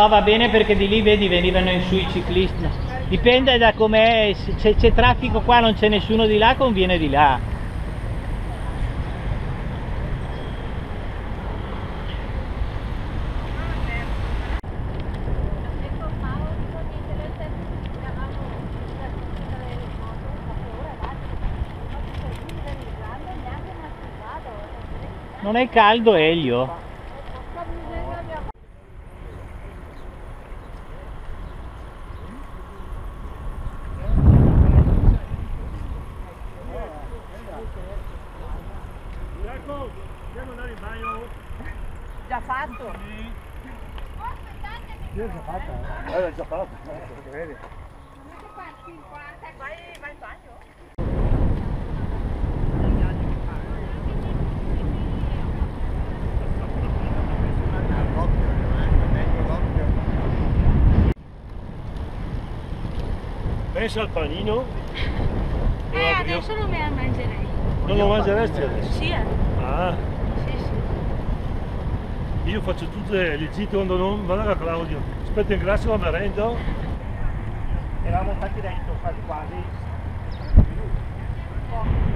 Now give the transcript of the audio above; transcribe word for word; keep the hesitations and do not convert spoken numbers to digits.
no, va bene perché di lì vedi venivano in su i ciclisti. Dipende da com'è, se c'è traffico qua non c'è nessuno di là, conviene di là. Non è caldo, Elio? Ecco, devo andare in bagno? Già fatto? Sì. Io l'ho già fatta. Eh, l'ho già fatta, vedi? Vai, vai in bagno? Pensa al panino. Eh, adesso non me la mangerei. Non lo mangeresti adesso? Sì, eh. Ah, Sì, sì. io faccio tutte le gite quando non vado a Claudio. Aspetta in grasso la merenda. Eravamo stati dentro quasi quasi.